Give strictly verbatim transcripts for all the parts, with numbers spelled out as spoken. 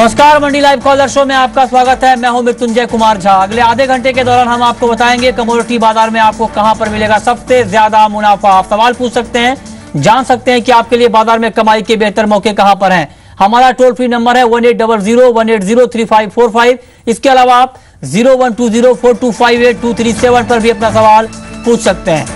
नमस्कार, मंडी live collar show में आपका स्वागत है। मैं हूं मृत्युंजय कुमार झा। अगले आधे घंटे के दौरान हम आपको बताएंगे कमोडिटी बाजार में आपको कहां पर मिलेगा सबसे ज्यादा मुनाफा। आप सवाल पूछ सकते हैं, जान सकते हैं कि आपके लिए बाजार में कमाई के बेहतर मौके कहां पर हैं। हमारा टोल फ्री नंबर है one eight double zero one eight zero three five four five. इसके अलावा आप zero one two zero four two five eight two three seven पर भी अपना सवाल पूछ सकते हैं।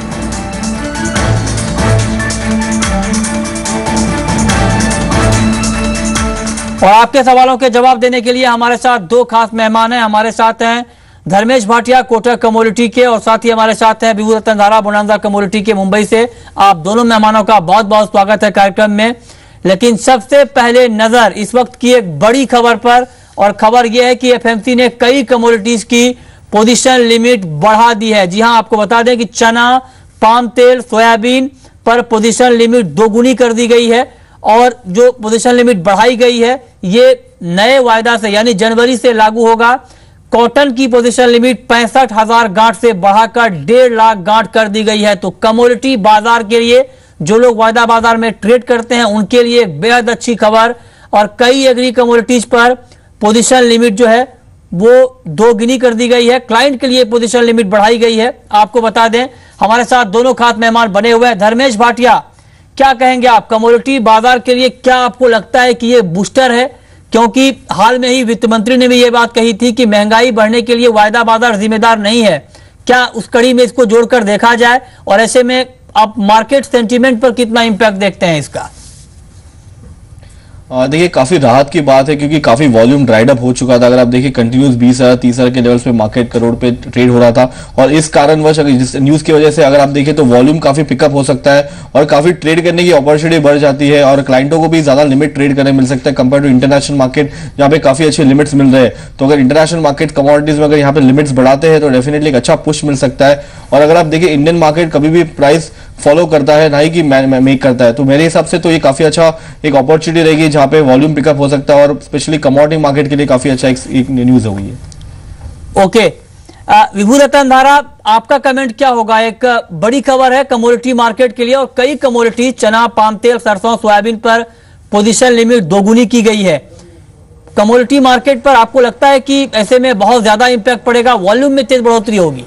और आपके सवालों के जवाब देने के लिए हमारे साथ दो खास मेहमान हैं। हमारे साथ हैं धर्मेश भाटिया कोटक कमोडिटी के, और साथ ही हमारे साथ हैं विभू रतनधारा बोनांजा कमोडिटी के मुंबई से। आप दोनों मेहमानों का बहुत बहुत स्वागत है कार्यक्रम में। लेकिन सबसे पहले नजर इस वक्त की एक बड़ी खबर पर, और खबर यह है कि एफएमसी ने कई कमोडिटीज की पोजीशन लिमिट बढ़ा दी है। जी हां, आपको बता दें कि चना, पाम तेल, सोयाबीन पर पोजीशन लिमिट दोगुनी कर दी गई है। और जो पोजीशन लिमिट बढ़ाई गई है ये नए वायदा से यानी जनवरी से लागू होगा। कॉटन की पोजीशन लिमिट पैंसठ हजार गांठ से बढ़ाकर डेढ़ लाख गांठ कर दी गई है। तो कमोडिटी बाजार के लिए, जो लोग वायदा बाजार में ट्रेड करते हैं उनके लिए एक बेहद अच्छी खबर। और कई एग्री कमोडिटीज पर पोजीशन लिमिट जो है वो दो गुनी कर दी गई है। क्लाइंट के लिए पोजीशन लिमिट बढ़ाई गई है। आपको बता दें हमारे साथ दोनों खास मेहमान बने हुए हैं। धर्मेश भाटिया, क्या कहेंगे आप कमोडिटी बाजार के लिए? क्या आपको लगता है कि ये बूस्टर है? क्योंकि हाल में ही वित्त मंत्री ने भी ये बात कही थी कि महंगाई बढ़ने के लिए वायदा बाजार जिम्मेदार नहीं है। क्या उस कड़ी में इसको जोड़कर देखा जाए? और ऐसे में आप मार्केट सेंटीमेंट पर कितना इंपैक्ट देखते हैं इसका? देखिए, काफी राहत की बात है क्योंकि काफी वॉल्यूम ड्राइड अप हो चुका था। अगर आप देखिए कंटिन्यूस बीस हजार तीस हजार के लेवल्स पे मार्केट करोड़ पे ट्रेड हो रहा था, और इस कारणवश जिस न्यूज की वजह से अगर आप देखिए तो वॉल्यूम काफी पिकअप हो सकता है और काफी ट्रेड करने की अपॉर्चुनिटी बढ़ जाती है, और क्लाइंटों को भी ज्यादा लिमिट ट्रेड करने मिल सकता है कंपेयर टू इंटरनेशनल मार्केट जहां पे काफी अच्छे लिमिट्स मिल रहे हैं। तो अगर इंटरनेशनल मार्केट कमोडिटीज में अगर यहाँ पे लिमिट्स बढ़ाते हैं तो डेफिनेटली एक अच्छा पुश मिल सकता है। और अगर आप देखिए इंडियन मार्केट कभी भी प्राइस फॉलो करता है, ना ही कि मेक करता है, तो मेरे हिसाब से तो ये काफी अच्छा एक अपॉर्चुनिटी रहेगी जहां पे वॉल्यूम पिकअप हो सकता है, और स्पेशली कमोडिटी मार्केट के लिए काफी अच्छा एक, एक न्यूज होगी। ओके, विभू रतनधारा, आपका कमेंट क्या होगा? एक बड़ी खबर है कमोडिटी मार्केट के लिए, और कई कमोडिटी चना, पाम तेल, सरसों, सोयाबीन पर पोजीशन लिमिट दोगुनी की गई है। कमोडिटी मार्केट पर आपको लगता है कि ऐसे में बहुत ज्यादा इंपैक्ट पड़ेगा, वॉल्यूम में तेज बढ़ोतरी होगी?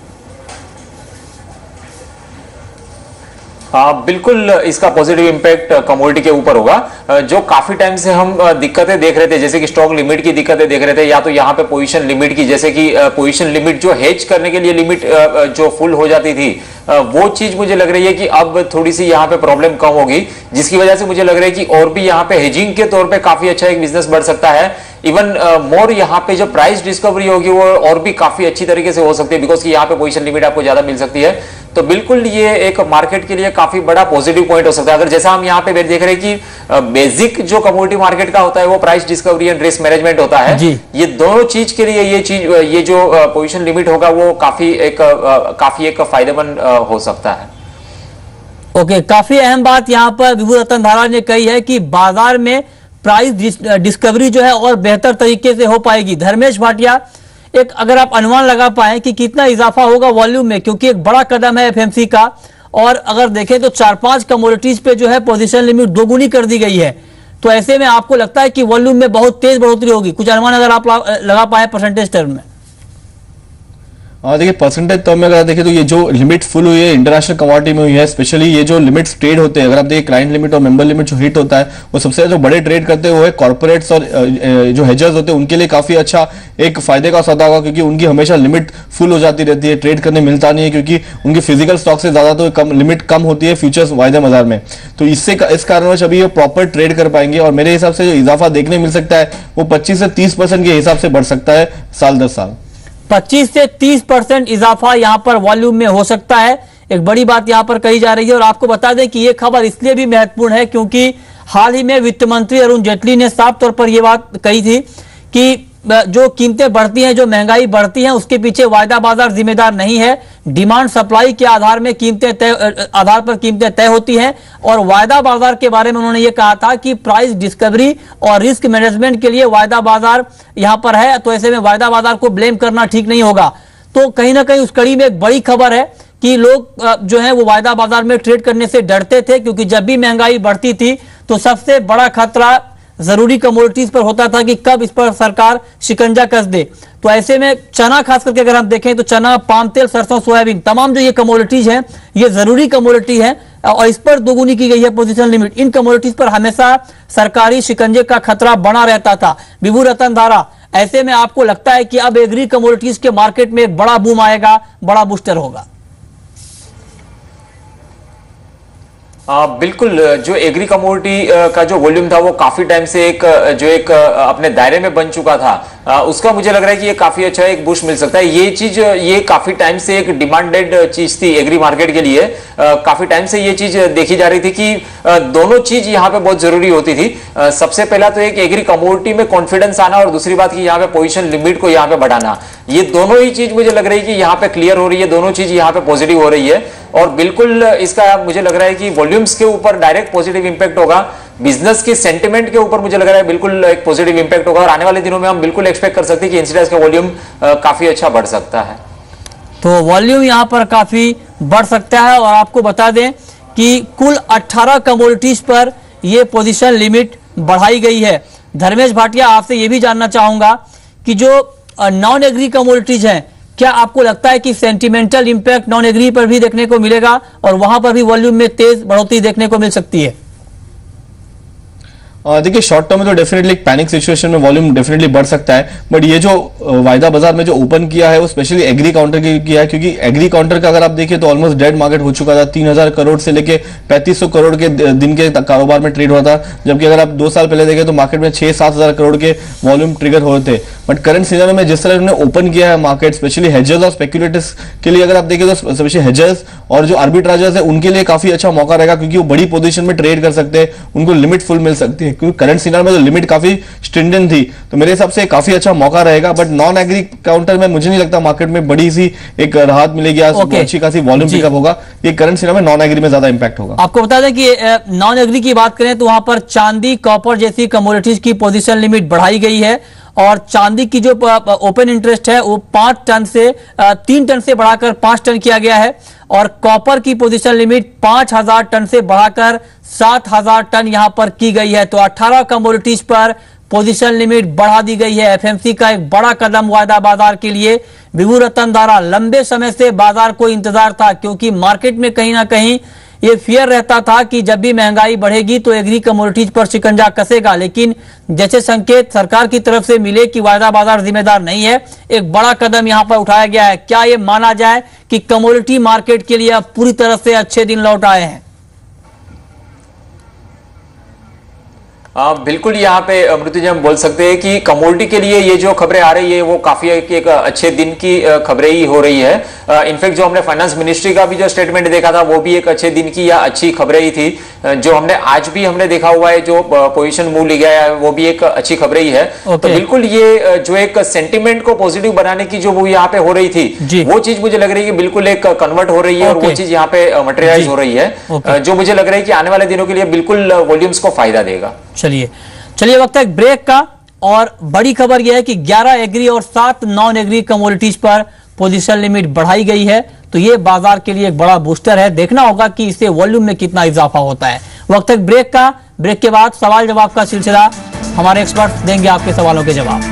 हाँ, बिल्कुल इसका पॉजिटिव इम्पैक्ट कमोडिटी के ऊपर होगा। जो काफी टाइम से हम दिक्कतें देख रहे थे, जैसे कि स्टॉक लिमिट की दिक्कतें देख रहे थे, या तो यहाँ पे पोजीशन लिमिट की, जैसे कि पोजीशन लिमिट जो हेज करने के लिए लिमिट जो फुल हो जाती थी, वो चीज मुझे लग रही है कि अब थोड़ी सी यहाँ पे प्रॉब्लम कम होगी, जिसकी वजह से मुझे लग रहा है कि और भी यहाँ पे हेजिंग के तौर पे काफी अच्छा एक बिजनेस बढ़ सकता है। इवन मोर यहाँ पे जो प्राइस डिस्कवरी होगी वो और भी काफी अच्छी तरीके से हो सकती है, बिकॉज कि यहाँ पे पोजीशन लिमिट आपको ज्यादा मिल सकती है। तो बिल्कुल ये एक मार्केट के लिए काफी बड़ा पॉजिटिव पॉइंट हो सकता है। अगर जैसा हम यहाँ पे देख रहे हैं कि बेसिक जो कमोडिटी मार्केट का होता है वो price discovery and risk management होता है, ये दोनों चीज के लिए ये चीज ये जो पोजीशन लिमिट होगा वो काफी एक काफी एक फायदेमंद हो सकता है। ओके okay, काफी अहम बात यहाँ पर विभू रतनधारा ने कही है कि बाजार में प्राइस डिस्कवरी जो है और बेहतर तरीके से हो पाएगी। धर्मेश भाटिया, एक अगर आप अनुमान लगा पाए कि कितना इजाफा होगा वॉल्यूम में, क्योंकि एक बड़ा कदम है एफएमसी का, और अगर देखें तो चार पांच कमोडिटीज पे जो है पोजीशन लिमिट दोगुनी कर दी गई है, तो ऐसे में आपको लगता है कि वॉल्यूम में बहुत तेज बढ़ोतरी होगी? कुछ अनुमान अगर आप लगा पाए परसेंटेज टर्म में? हाँ, देखिए परसेंटेज टर्म में अगर देखें तो ये जो लिमिट फुल हुई है इंटरनेशनल कमोडिटी में हुई है, स्पेशली ये जो लिमिट्स ट्रेड होते हैं, अगर आप देखिए क्लाइंट लिमिट और मेंबर लिमिट जो हिट होता है, वो सबसे जो बड़े ट्रेड करते हैं वो है कॉर्पोरेट्स और जो हेजर्स होते हैं, उनके लिए काफी अच्छा एक फायदे का सौदा होगा, क्योंकि उनकी हमेशा लिमिट फुल हो जाती रहती है, ट्रेड करने मिलता नहीं है, क्योंकि उनकी फिजिकल स्टॉक से ज्यादा तो कम लिमिट कम होती है फ्यूचर्स वायदे बाजार में। तो इससे इस कारणवश अभी ये प्रॉपर ट्रेड कर पाएंगे, और मेरे हिसाब से जो इजाफा देखने मिल सकता है वो पच्चीस से तीस परसेंट के हिसाब से बढ़ सकता है साल दर साल। पच्चीस से तीस परसेंट इजाफा यहां पर वॉल्यूम में हो सकता है, एक बड़ी बात यहां पर कही जा रही है। और आपको बता दें कि यह खबर इसलिए भी महत्वपूर्ण है क्योंकि हाल ही में वित्त मंत्री अरुण जेटली ने साफ तौर पर यह बात कही थी कि जो कीमतें बढ़ती हैं, जो महंगाई बढ़ती है, उसके पीछे वायदा बाजार जिम्मेदार नहीं है। डिमांड सप्लाई के आधार में कीमतें तय आधार पर कीमतें तय होती हैं। और वायदा बाजार के बारे में उन्होंने ये कहा था कि प्राइस डिस्कवरी और रिस्क मैनेजमेंट के लिए वायदा बाजार यहां पर है, तो ऐसे में वायदा बाजार को ब्लेम करना ठीक नहीं होगा। तो कहीं ना कहीं उस कड़ी में एक बड़ी खबर है कि लोग जो है वो वायदा बाजार में ट्रेड करने से डरते थे, क्योंकि जब भी महंगाई बढ़ती थी तो सबसे बड़ा खतरा जरूरी कमोडिटीज पर होता था कि कब इस पर सरकार शिकंजा कस दे। तो ऐसे में चना खास करके अगर हम देखें तो चना, पाम तेल, सरसों, सोयाबीन, तमाम जो ये कमोडिटीज हैं ये जरूरी कमोडिटी है और इस पर दोगुनी की गई है पोजीशन लिमिट। इन कमोडिटीज पर हमेशा सरकारी शिकंजे का खतरा बना रहता था। विभू, रतनधारा, ऐसे में आपको लगता है कि अब एग्री कमोडिटीज के मार्केट में एक बड़ा बूम आएगा, बड़ा बूस्टर होगा? आ, बिल्कुल, जो एग्री कमोडिटी का जो वॉल्यूम था वो काफी टाइम से एक जो एक अपने दायरे में बन चुका था, आ, उसका मुझे लग रहा है कि ये काफी अच्छा एक बूस्ट मिल सकता है। ये चीज ये काफी टाइम से एक डिमांडेड चीज थी एग्री मार्केट के लिए। आ, काफी टाइम से ये चीज देखी जा रही थी कि आ, दोनों चीज यहाँ पे बहुत जरूरी होती थी। आ, सबसे पहला तो एक एग्री कमोडिटी में कॉन्फिडेंस आना और दूसरी बात कि यहाँ पे पोजीशन लिमिट को यहाँ पे बढ़ाना। ये दोनों ही चीज मुझे लग रही है कि यहाँ पे क्लियर हो रही है, दोनों चीज यहाँ पे पॉजिटिव हो रही है और बिल्कुल इसका मुझे लग रहा है कि वॉल्यूम्स के ऊपर डायरेक्ट पॉजिटिव इंपैक्ट होगा। बिजनेस की सेंटिमेंट के ऊपर मुझे लग रहा है बिल्कुल एक पॉजिटिव इंपैक्ट होगा और आने वाले दिनों में हम बिल्कुल एक्सपेक्ट कर सकते हैं कि इंसिडेंस का वॉल्यूम काफी अच्छा बढ़ सकता है। तो वॉल्यूम यहां पर काफी बढ़ सकता है और आपको बता दें कि कुल अठारह कमोडिटीज पर यह पोजीशन लिमिट बढ़ाई गई है। धर्मेश भाटिया, आपसे यह भी जानना चाहूंगा कि जो नॉन एग्री कमोडिटीज हैं, क्या आपको लगता है कि सेंटिमेंटल इंपैक्ट नॉन एग्री पर भी देखने को मिलेगा और वहां पर भी वॉल्यूम में तेज बढ़ोतरी देखने को मिल सकती है? देखिए, शॉर्ट टर्म में तो डेफिनेटली एक पैनिक सिचुएशन में वॉल्यूम डेफिनेटली बढ़ सकता है, बट ये जो वायदा बाजार में जो ओपन किया है वो स्पेशली एग्री काउंटर के किया है, क्योंकि एग्री काउंटर का अगर आप देखिए तो ऑलमोस्ट डेड मार्केट हो चुका था। तीन हजार करोड़ से लेके पैंतीस सौ करोड़ के दिन के कारोबार में ट्रेड हुआ था, जबकि अगर आप दो साल पहले देखें तो मार्केट में छह सात हजार करोड़ के वॉल्यूम ट्रिगर हुए थे। बट करंट सीजन में जिस तरह उन्होंने ओपन किया है मार्केट, स्पेशली हेजर्स और स्पेक्युलेटर्स के लिए अगर आप देखें तो स्पेशली हेजर्स और जो आर्बिट्राजर्स है उनके लिए काफी अच्छा मौका रहेगा, क्योंकि वो बड़ी पोजीशन में ट्रेड कर सकते हैं, उनको लिमिट फुल मिल सकती है, क्योंकि करंट सीजन में लिमिट काफी स्ट्रिंजेंट थी। तो मेरे हिसाब से काफी अच्छा मौका रहेगा। बट नॉन एग्री काउंटर में मुझे नहीं लगता मार्केट में बड़ी सी एक राहत मिलेगी, okay. अच्छी खासी वॉल्यूम पिकअप होगा। ये करंट सीजन में नॉन एग्री में ज्यादा इंपैक्ट होगा। आपको बता दें कि नॉन एग्री की बात करें तो वहां पर चांदी, कॉपर जैसी कमोडिटीज की पोजीशन लिमिट बढ़ाई गई है और चांदी की जो ओपन इंटरेस्ट है वो पांच टन से तीन टन से बढ़ाकर पांच टन किया गया है और कॉपर की पोजीशन लिमिट पांच हजार टन से बढ़ाकर सात हजार टन यहां पर की गई है। तो अठारह कमोडिटीज पर पोजीशन लिमिट बढ़ा दी गई है। एफएमसी का एक बड़ा कदम वायदा बाजार के लिए। विभू, रतनधारा, लंबे समय से बाजार को इंतजार था, क्योंकि मार्केट में कहीं ना कहीं ये फियर रहता था कि जब भी महंगाई बढ़ेगी तो एग्री कमोडिटीज पर शिकंजा कसेगा, लेकिन जैसे संकेत सरकार की तरफ से मिले कि वायदा बाजार जिम्मेदार नहीं है, एक बड़ा कदम यहां पर उठाया गया है। क्या ये माना जाए कि कमोडिटी मार्केट के लिए अब पूरी तरह से अच्छे दिन लौट आए हैं? आ, बिल्कुल, यहाँ पे मृत्युंजय हम बोल सकते हैं कि कमोडिटी के लिए ये जो खबरें आ रही है वो काफी एक, एक अच्छे दिन की खबरें ही हो रही है। इनफैक्ट जो हमने फाइनेंस मिनिस्ट्री का भी जो स्टेटमेंट देखा था वो भी एक अच्छे दिन की या अच्छी खबरें ही थी। जो हमने आज भी हमने देखा हुआ है, जो पोजीशन मूव ले गया है वो भी एक अच्छी खबरें ही है। okay. तो बिल्कुल ये जो एक सेंटिमेंट को पॉजिटिव बनाने की जो वो यहाँ पे हो रही थी वो चीज मुझे लग रही है कि बिल्कुल एक कन्वर्ट हो रही है okay. और वो चीज यहाँ पे मटेरियलाइज हो रही है okay. जो मुझे लग रहा है कि आने वाले दिनों के लिए बिल्कुल वॉल्यूम्स को फायदा देगा। चलिए चलिए वक्त है ब्रेक का और बड़ी खबर यह है कि ग्यारह एग्री और सात नॉन एग्री कमोडिटीज पर पोजीशन लिमिट बढ़ाई गई है। तो यह बाजार के लिए एक बड़ा बूस्टर है। देखना होगा कि इससे वॉल्यूम में कितना इजाफा होता है। वक्त है ब्रेक का। ब्रेक के बाद सवाल जवाब का सिलसिला, हमारे एक्सपर्ट देंगे आपके सवालों के जवाब।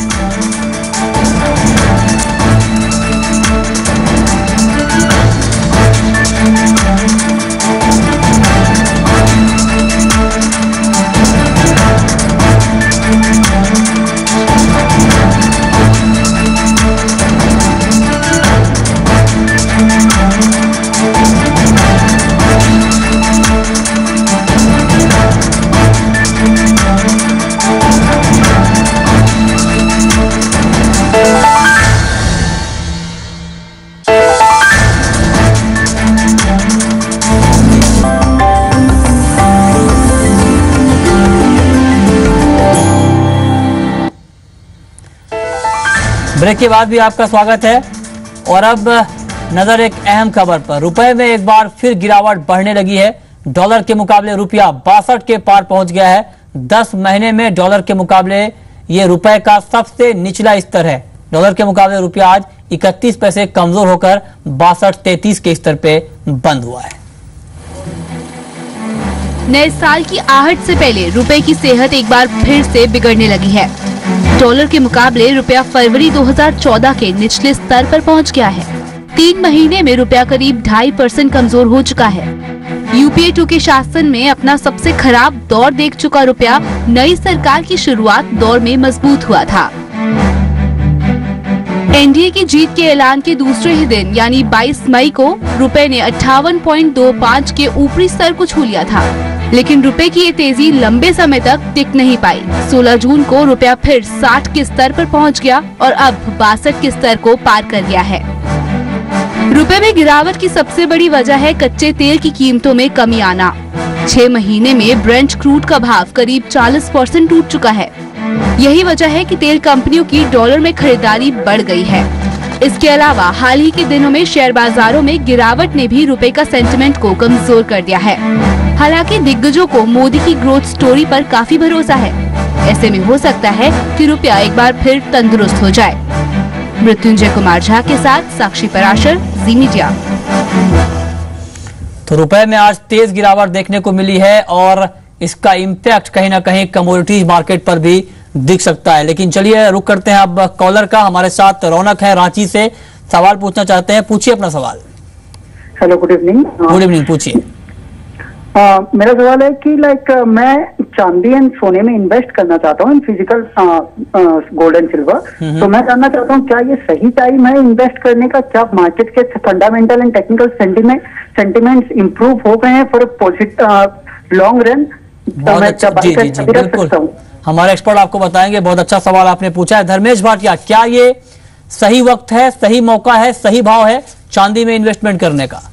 ब्रेक के बाद भी आपका स्वागत है और अब नजर एक अहम खबर पर। रुपए में एक बार फिर गिरावट बढ़ने लगी है। डॉलर के मुकाबले रुपया बासठ के पार पहुंच गया है। दस महीने में डॉलर के मुकाबले ये रुपए का सबसे निचला स्तर है। डॉलर के मुकाबले रुपया आज इकतीस पैसे कमजोर होकर बासठ तैतीस के स्तर पे बंद हुआ है। नए साल की आहट से पहले रुपए की सेहत एक बार फिर से बिगड़ने लगी है। डॉलर के मुकाबले रुपया फरवरी दो हज़ार चौदह के निचले स्तर पर पहुंच गया है। तीन महीने में रुपया करीब ढाई परसेंट कमजोर हो चुका है। यूपीए टू के शासन में अपना सबसे खराब दौर देख चुका रुपया नई सरकार की शुरुआत दौर में मजबूत हुआ था। एनडीए की जीत के ऐलान के दूसरे ही दिन यानी बाईस मई को रुपए ने अट्ठावन पॉइंट दो पाँच के ऊपरी स्तर को छू लिया था, लेकिन रुपए की ये तेजी लंबे समय तक टिक नहीं पाई। सोलह जून को रुपया फिर साठ के स्तर पर पहुंच गया और अब बासठ के स्तर को पार कर गया है। रुपए में गिरावट की सबसे बड़ी वजह है कच्चे तेल की कीमतों में कमी आना। छह महीने में ब्रेंट क्रूड का भाव करीब चालीस परसेंट टूट चुका है। यही वजह है कि तेल कंपनियों की डॉलर में खरीदारी बढ़ गई है। इसके अलावा हाल ही के दिनों में शेयर बाजारों में गिरावट ने भी रुपए का सेंटिमेंट को कमजोर कर दिया है। हालांकि दिग्गजों को मोदी की ग्रोथ स्टोरी पर काफी भरोसा है। ऐसे में हो सकता है कि रुपया एक बार फिर तंदुरुस्त हो जाए। मृत्युंजय कुमार झा के साथ साक्षी पराशर, जी मीडिया। तो रुपए में आज तेज गिरावट देखने को मिली है और इसका इम्पैक्ट कहीं ना कहीं कमोडिटीज मार्केट पर भी दिख सकता है। लेकिन चलिए रुक करते हैं अब कॉलर का। हमारे साथ रौनक है रांची से, सवाल पूछना चाहते हैं, पूछिए अपना सवाल। Hello, good evening. Good evening, पूछिए। Uh, मेरा सवाल है कि लाइक uh, मैं चांदी एंड सोने में इन्वेस्ट करना चाहता हूँ, in physical gold and silver. तो मैं जानना चाहता हूँ क्या ये सही टाइम है इन्वेस्ट करने का? क्या मार्केट के fundamental and technical sentiment sentiments improve हो गए हैं फॉर पॉजिटिव लॉन्ग रन? बहुत अच्छा, जी जी जी बिल्कुल, हमारे एक्सपर्ट आपको बताएंगे। बहुत अच्छा सवाल आपने पूछा है। धर्मेश भाटिया, क्या ये सही वक्त है, सही मौका है, सही भाव है चांदी में इन्वेस्टमेंट करने का?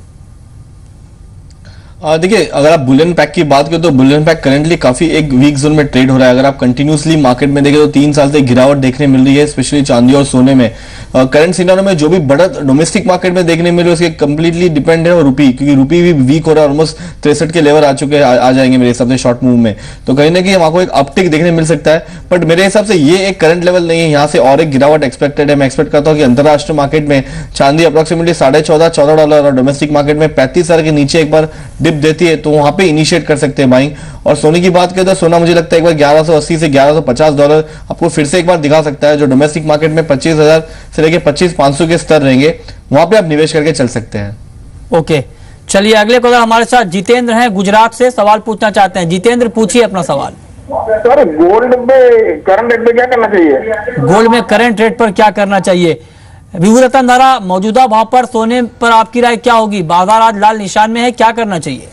देखिए, अगर आप बुलियन पैक की बात करें तो बुलियन पैक करंटली काफी एक वीक जोन में ट्रेड हो रहा है। अगर आप कंटिन्यूसली मार्केट में देखें तो तीन साल से गिरावट देखने मिल रही है, स्पेशली चांदी और सोने में। करंट सिनेरियो में जो भी बढ़त डोमेस्टिक मार्केट में देखने मिल रही है उसके कंप्लीटली डिपेंड है रुपी, क्योंकि रुपी भी वीक हो रहा है। ऑलमोस्ट तिरसठ के लेवल आ चुके हैं, आ, आ जाएंगे मेरे हिसाब से शॉर्ट मूव में। तो कहीं ना कहीं आपको एक अपटिक देखने मिल सकता है, बट मेरे हिसाब से ये एक करंट लेवल नहीं है। यहाँ से और एक गिरावट एक्सपेक्टेड है। मैं एक्सपेक्ट करता हूँ कि अंतरराष्ट्रीय मार्केट में चांदी अप्रोक्सीमेटली साढ़े चौदह चौदह डॉलर और डोमेस्टिक मार्केट में पैंतीस हजार के नीचे एक बार डिप देती है तो वहां पे इनिशिएट कर सकते हैं बाइंग। और सोने की बात करें तो सोना मुझे लगता है एक बार ग्यारह सौ अस्सी से ग्यारह सौ पचास डॉलर आपको फिर से एक बार दिखा सकता है, जो डोमेस्टिक मार्केट में पच्चीस हजार से लेकर पच्चीस पांच सौ के स्तर रहेंगे, वहां पे आप निवेश करके चल सकते हैं। ओके, चलिए अगले कॉलर हमारे साथ जितेंद्र हैं, गुजरात से, सवाल पूछना चाहते हैं। जितेंद्र, पूछिए अपना सवाल। सर, गोल्ड में करंट रेट में क्या करना चाहिए? गोल्ड में करंट रेट पर क्या करना चाहिए? विभू रतनधारा, मौजूदा भाव पर सोने पर आपकी राय क्या होगी? बाजार आज लाल निशान में है, क्या करना चाहिए?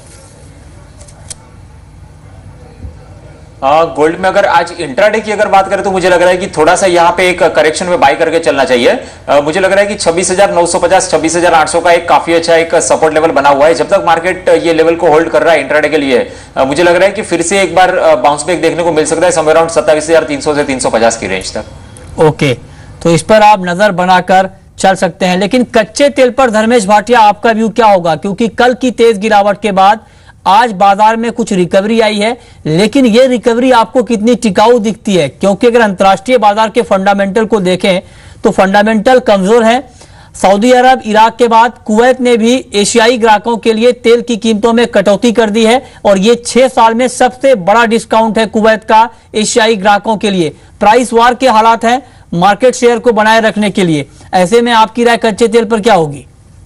गोल्ड में अगर आज इंट्राडे की अगर बात करें तो मुझे लग रहा है कि थोड़ा सा यहाँ पे एक करेक्शन में बाय करके चलना चाहिए। uh, मुझे लग रहा है कि छब्बीस हजार नौ सौ पचास छब्बीस हजार आठ सौ का एक काफी अच्छा एक सपोर्ट लेवल बना हुआ है। जब तक मार्केट ये लेवल को होल्ड कर रहा है इंट्राडे के लिए, uh, मुझे लग रहा है कि फिर से एक बार बाउंस बैक देखने को मिल सकता है समवेयर अराउंड सत्ताईस हजार तीन सौ से तीन सौ पचास की रेंज तक। ओके, तो इस पर आप नजर बनाकर चल सकते हैं। लेकिन कच्चे तेल पर धर्मेश भाटिया, आपका व्यू क्या होगा? क्योंकि कल की तेज गिरावट के बाद आज बाजार में कुछ रिकवरी आई है, लेकिन यह रिकवरी आपको कितनी टिकाऊ दिखती है? क्योंकि अगर अंतर्राष्ट्रीय बाजार के फंडामेंटल को देखें तो फंडामेंटल कमजोर है। सऊदी अरब, इराक के बाद कुवैत ने भी एशियाई ग्राहकों के लिए तेल की कीमतों में कटौती कर दी है और ये छह साल में सबसे बड़ा डिस्काउंट है कुवैत का एशियाई ग्राहकों के लिए। प्राइस वार के हालात हैं मार्केट शेयर को बनाए रखने के लिए। ऐसे में आपकी राय कच्चे तेल पर क्या होगी?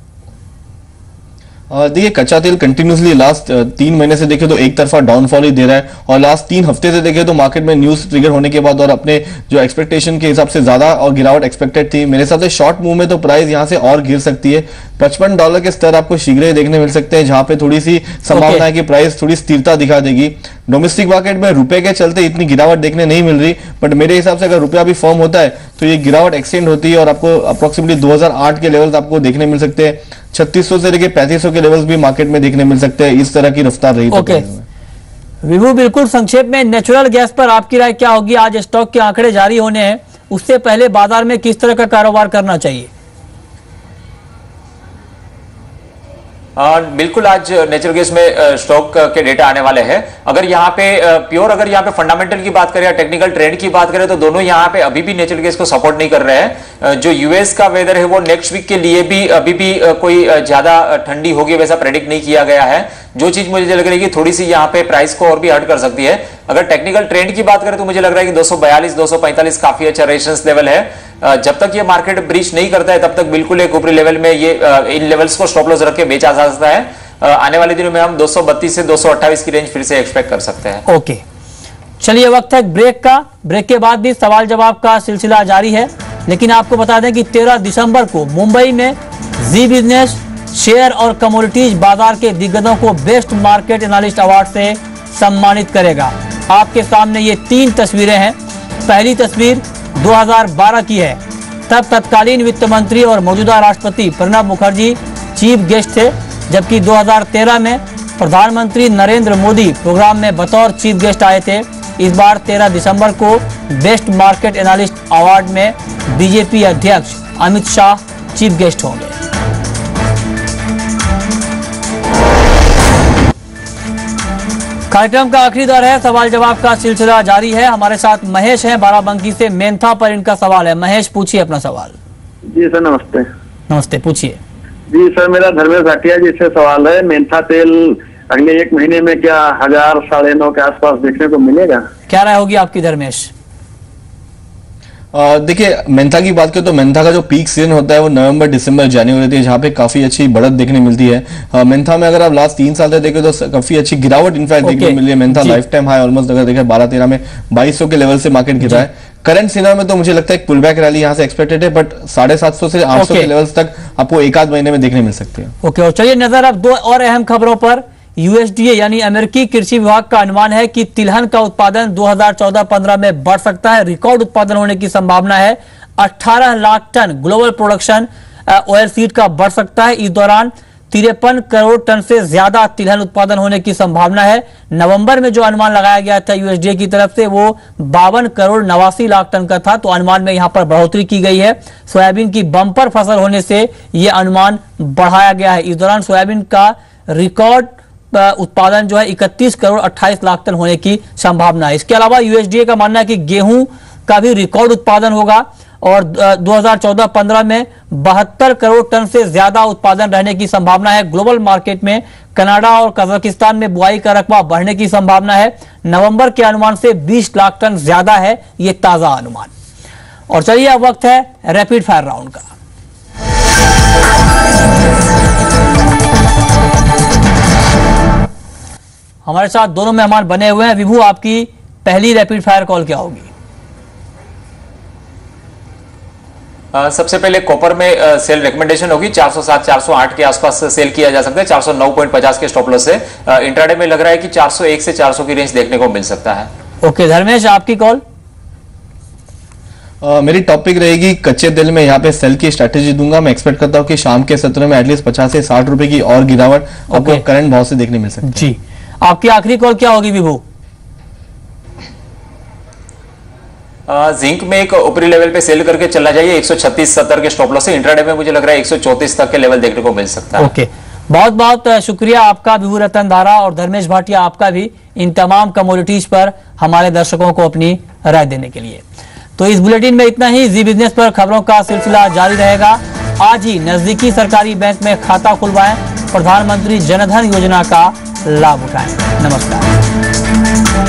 देखिए, कच्चा तेल कंटिन्यूसली लास्ट तीन महीने से देखे तो एक तरफा डाउनफॉल ही दे रहा है और लास्ट तीन हफ्ते से देखे तो मार्केट में न्यूज ट्रिगर होने के बाद और अपने जो एक्सपेक्टेशन के हिसाब से ज्यादा और गिरावट एक्सपेक्टेड थी, मेरे हिसाब से शॉर्ट मूव में तो प्राइस यहां से और गिर सकती है। पचपन डॉलर के स्तर आपको शीघ्र ही देखने मिल सकते हैं, जहां पे थोड़ी सी संभावना है कि प्राइस थोड़ी स्थिरता दिखा देगी। डोमेस्टिक मार्केट में रुपए के चलते इतनी गिरावट देखने नहीं मिल रही, बट मेरे हिसाब से अगर रुपया भी फॉर्म होता है तो ये गिरावट एक्सटेंड होती है और आपको अप्रोक्सीमेटली दो हज़ार आठ के लेवल्स आपको देखने मिल सकते हैं। छत्तीस सौ से लेकर पैंतीस सौ के लेवल्स भी मार्केट में देखने मिल सकते हैं। इस तरह की रफ्तार रही। ओके विभू, बिल्कुल संक्षेप में नेचुरल गैस पर आपकी राय क्या होगी? आज स्टॉक के आंकड़े जारी होने हैं, उससे पहले बाजार में किस तरह का कारोबार करना चाहिए? आ, बिल्कुल, आज नेचुरल गैस में स्टॉक के डेटा आने वाले हैं। अगर यहाँ पे प्योर अगर यहाँ पे फंडामेंटल की बात करें या टेक्निकल ट्रेंड की बात करें तो दोनों यहाँ पे अभी भी नेचुरल गैस को सपोर्ट नहीं कर रहे हैं। जो यूएस का वेदर है वो नेक्स्ट वीक के लिए भी अभी भी कोई ज्यादा ठंडी होगी वैसा प्रेडिक्ट नहीं किया गया है। जो चीज मुझे लग रही है कि थोड़ी सी यहाँ पे प्राइस को और भी हर्ट कर सकती है। अगर टेक्निकल ट्रेंड की बात करें तो मुझे लग रहा है कि दो सौ बयालीस दो सौ पैंतालीस काफी अच्छा रेजिस्टेंस लेवल है। जब तक ये मार्केट ब्रीच नहीं करता है तब तक बिल्कुल एक ऊपरी लेवल में ये इन लेवल्स को स्टॉप लॉस रख के बेचा जा सकता है। आने वाले दिनों में हम दो सौ बत्तीस से दो सौ अट्ठाईस की रेंज फिर से एक्सपेक्ट कर सकते हैं। ओके, चलिए वक्त है ब्रेक का। ब्रेक के बाद भी सवाल जवाब का सिलसिला जारी है, लेकिन आपको बता दें कि तेरह दिसंबर को मुंबई में जी बिजनेस शेयर और कमोडिटीज बाजार के दिग्गजों को बेस्ट मार्केट एनालिस्ट अवार्ड से सम्मानित करेगा। आपके सामने ये तीन तस्वीरें हैं। पहली तस्वीर दो हज़ार बारह की है, तब तत्कालीन वित्त मंत्री और मौजूदा राष्ट्रपति प्रणब मुखर्जी चीफ गेस्ट थे, जबकि दो हज़ार तेरह में प्रधानमंत्री नरेंद्र मोदी प्रोग्राम में बतौर चीफ गेस्ट आए थे। इस बार तेरह दिसंबर को बेस्ट मार्केट एनालिस्ट अवार्ड में बीजेपी अध्यक्ष अमित शाह चीफ गेस्ट होंगे। कार्यक्रम का आखिरी दौर है, सवाल जवाब का सिलसिला जारी है। हमारे साथ महेश हैं बाराबंकी से, मेंथा पर इनका सवाल है। महेश, पूछिए अपना सवाल। जी सर, नमस्ते। नमस्ते, पूछिए। जी सर, मेरा धर्मेश भाटिया जी से सवाल है। मेंथा तेल अगले एक महीने में क्या हजार साढ़े नौ के आसपास देखने को मिलेगा? क्या राय होगी आपकी धर्मेश? देखिए, मेंथा की बात करें तो मेंथा का जो पीक सीजन होता है वो नवंबर दिसंबर जनवरी होती है, जहाँ पे काफी अच्छी बढ़त देखने मिलती है। मेंथा में अगर आप लास्ट तीन साल से देखें तो काफी अच्छी गिरावट इनफैक्ट देखने मिली है। Mentha life time high almost अगर देखें बारह तेरह में बाईस सौ के लेवल से मार्केट गिरा है। करंट सीजन में तो मुझे लगता है एक पुल बैक रैली यहाँ से एक्सपेक्टेड है, बट साढ़े सात सौ से आठ सौ के लेवल्स तक आपको एक आध महीने में देखने मिल सकते हैं। ओके, और चलिए नजर अब दो और अहम खबरों पर। यूएसडीए यानी अमेरिकी कृषि विभाग का अनुमान है कि तिलहन का उत्पादन दो हज़ार चौदह पंद्रह में बढ़ सकता है। रिकॉर्ड उत्पादन होने की संभावना है। अठारह lakh ton global production oil seed का बढ़ सकता है। इस दौरान तिरपन करोड़ टन से ज्यादा तिलहन उत्पादन होने की संभावना है। नवंबर में जो अनुमान लगाया गया था यूएसडीए की तरफ से वो बावन करोड़ नवासी लाख टन का था, तो अनुमान में यहां पर बढ़ोतरी की गई है। सोयाबीन की बम्पर फसल होने से यह अनुमान बढ़ाया गया है। इस दौरान सोयाबीन का रिकॉर्ड उत्पादन जो है इकतीस करोड़ अट्ठाईस लाख टन होने की संभावना है। इसके अलावा यूएसडीए का मानना है कि गेहूं का भी रिकॉर्ड उत्पादन होगा और दो हज़ार चौदह पंद्रह में बहत्तर करोड़ टन से ज्यादा उत्पादन रहने की संभावना है। ग्लोबल मार्केट में कनाडा और कजाकिस्तान में बुआई का रकबा बढ़ने की संभावना है। नवंबर के अनुमान से बीस लाख टन ज्यादा है, ये ताजा अनुमान। और चलिए अब वक्त है रैपिड फायर राउंड का। हमारे साथ दोनों मेहमान बने हुए हैं। विभू, आपकी पहली रैपिड फायर कॉल क्या होगी? Uh, सबसे पहले कॉपर में सेल uh, रिकमेंडेशन होगी। चार सौ सात चार सौ आठ के आसपास सेल किया जा सकता है। चार सौ नौ पॉइंट पचास के स्टॉप लॉस से uh, इंट्राडे में लग रहा है कि चार सौ एक से चार सौ की रेंज देखने को मिल सकता है। ओके धर्मेश, आपकी कॉल? Uh, मेरी टॉपिक रहेगी कच्चे तेल में यहाँ पे सेल की स्ट्रेटेजी दूंगा। मैं एक्सपेक्ट करता हूँ कि शाम के सत्र में एटलीस्ट पचास से साठ रुपए की और गिरावट आपको करंट भाव से देखने मिल सकती है। जी, आपकी आखिरी कॉल क्या होगी विभू? जिंक में एक ऊपरी लेवल पे सेल करके चला जाइए एक सौ छत्तीस सत्तर के स्टॉप लॉस से। इंट्राडे में मुझे लग रहा है एक सौ चौंतीस तक के लेवल देखने को मिल सकता है। ओके, बहुत बहुत शुक्रिया आपका विभू रतनधारा और धर्मेश भाटिया आपका भी इन तमाम कमोडिटीज पर हमारे दर्शकों को अपनी राय देने के लिए। तो इस बुलेटिन में इतना ही। जी बिजनेस पर खबरों का सिलसिला जारी रहेगा। आज ही नजदीकी सरकारी बैंक में खाता खुलवाएं, प्रधानमंत्री जनधन योजना का लाभ उठाएं। नमस्कार।